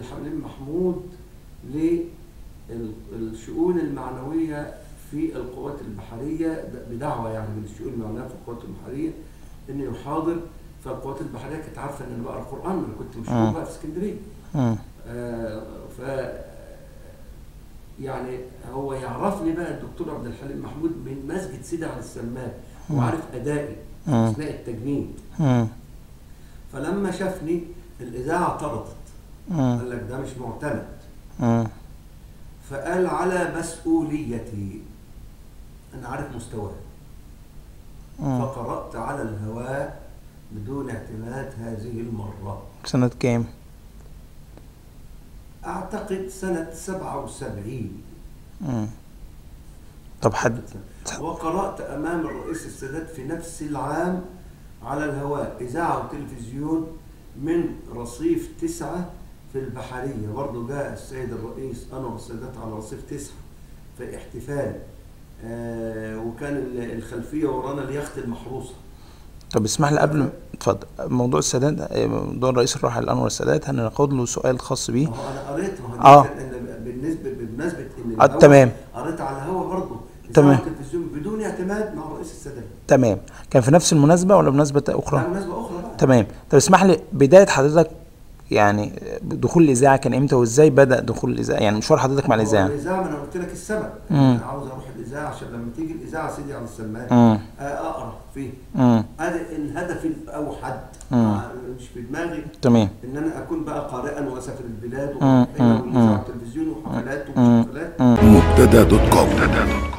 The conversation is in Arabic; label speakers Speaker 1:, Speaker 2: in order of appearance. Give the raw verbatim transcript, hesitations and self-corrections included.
Speaker 1: الحليم محمود للشؤون المعنوية في القوات البحرية بدعوة يعني من الشؤون المعنوية في القوات البحرية إنه يحاضر. فالقوات البحرية كانت عارفة إن أنا بقرأ القرآن، أنا كنت مشهور بقى في اسكندرية. آه ف يعني هو يعرفني بقى الدكتور عبد الحليم محمود من مسجد سيدي علي السمان، وعارف أدائي أثناء التجنيد. فلما شافني الإذاعة اعترضت، قال لك ده مش معتمد. فقال على مسؤوليتي، أنا عارف مستواه. فقرأت على الهواء بدون اعتماد هذه المرة.
Speaker 2: سنة كام؟
Speaker 1: أعتقد سنة سبعة وسبعين.
Speaker 2: مم. طب حد
Speaker 1: وقرأت أمام الرئيس السادات في نفس العام على الهواء إذاعة وتلفزيون من رصيف تسعة في البحرية. برضه جاء السيد الرئيس أنور السادات على رصيف تسعة في احتفال، آه وكان الخلفية ورانا اليخت المحروسة.
Speaker 2: طب اسمح لي قبل اتفضل موضوع السادات، موضوع الرئيس الراحل انور السادات هناخد له سؤال خاص بيه.
Speaker 1: هو انا قريت
Speaker 2: اه
Speaker 1: بالنسبه بالنسبه ان
Speaker 2: اه تمام
Speaker 1: قريت على الهوا برضه
Speaker 2: تمام
Speaker 1: التلفزيون بدون اعتماد مع الرئيس السادات.
Speaker 2: تمام. كان في نفس المناسبه ولا مناسبه اخرى؟
Speaker 1: لا مناسبه اخرى بقى.
Speaker 2: تمام. طب اسمح لي بدايه حضرتك يعني دخول الاذاعه كان امتى وازاي بدا دخول الاذاعه، يعني مشوار حضرتك مع الاذاعه؟
Speaker 1: الاذاعه ما انا قلت لك السبب، انا عاوز اروح الاذاعه عشان لما تيجي الاذاعه سيدي على السمان اقرا فيه. هذا الهدف الاوحد، مش في دماغي
Speaker 2: تمام
Speaker 1: ان انا اكون بقى قارئا واسافر البلاد والاذاعه والتلفزيون وحفلات ومسلسلات.
Speaker 3: مبتدا دوت كوم.